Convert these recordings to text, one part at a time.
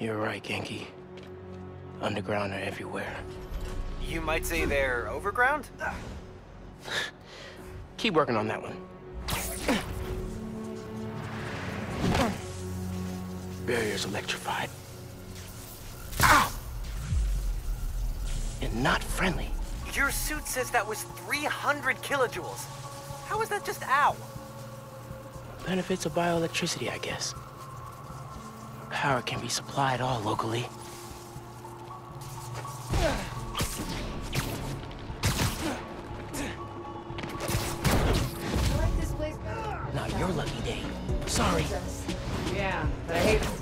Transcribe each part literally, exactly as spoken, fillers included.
You're right, Genki. Underground are everywhere. You might say they're overground? Keep working on that one. Barrier's electrified. Ow! And not friendly. Your suit says that was three hundred kilojoules. How is that just ow? Benefits of bioelectricity, I guess. Power can be supplied all locally. Not your lucky day. Sorry. Yeah, but I hate it.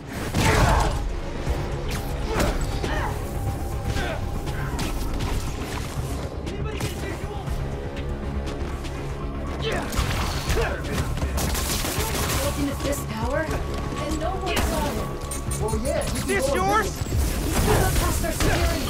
Anybody get visual? Yeah. Looking at this power, and no one saw him. Oh yeah. Is this yours? He's still up past our security.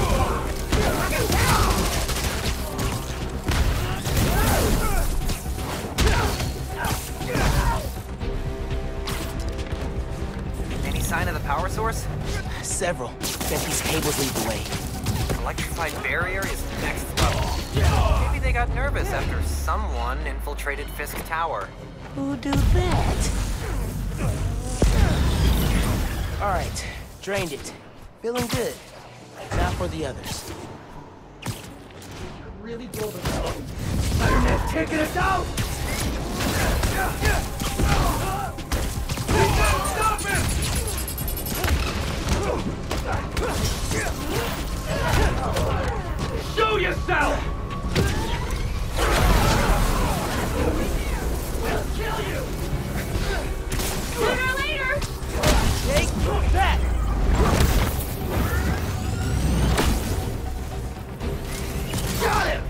Any sign of the power source? Several. Bet these cables lead the way. Electrified barrier is next level. Maybe they got nervous after someone infiltrated Fisk Tower. Who do that? All right, drained it. Feeling good. Now for the others. Really blow the phone. Spider-Man's taking us out! Stop him! Show yourself! We'll kill you! Sooner or later! Take that! Got him!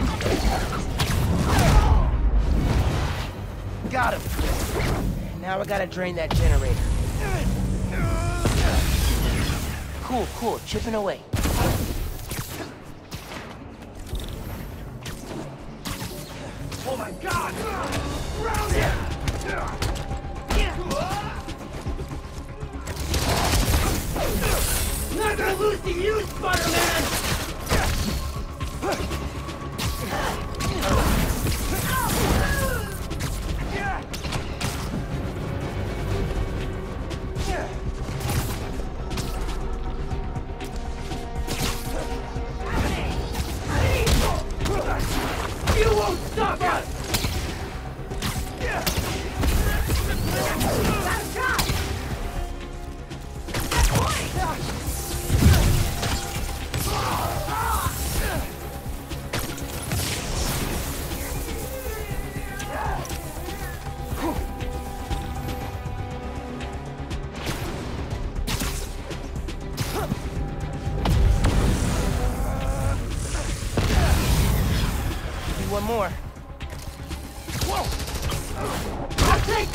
Got him. Now I gotta drain that generator. Cool, cool, chipping away. Oh my god! Round him! Not gonna lose to you, Spider-Man! You won't stop us! One more. Whoa! I'll take...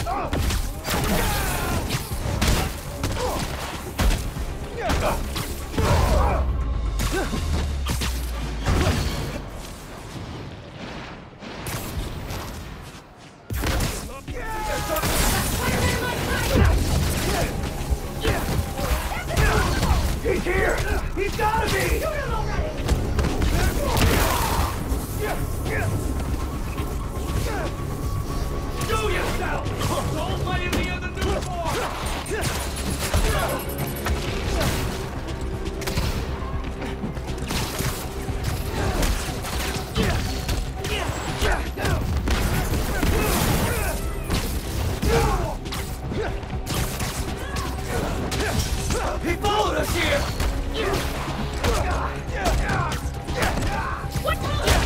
He's here! He's gotta be! Shoot him already! Show yourself! Don't fight him the other new form! He followed us here! What the?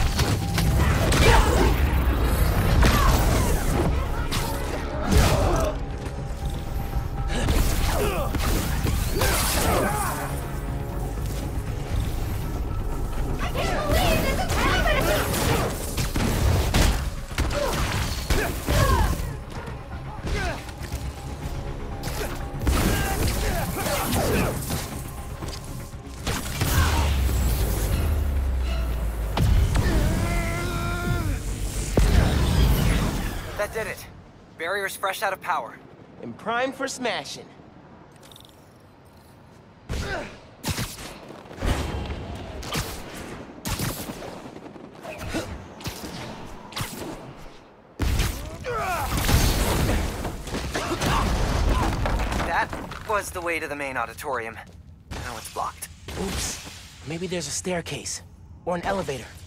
That did it. Barrier's fresh out of power. And primed for smashing. That was the way to the main auditorium. Now it's blocked. Oops. Maybe there's a staircase. Or an elevator.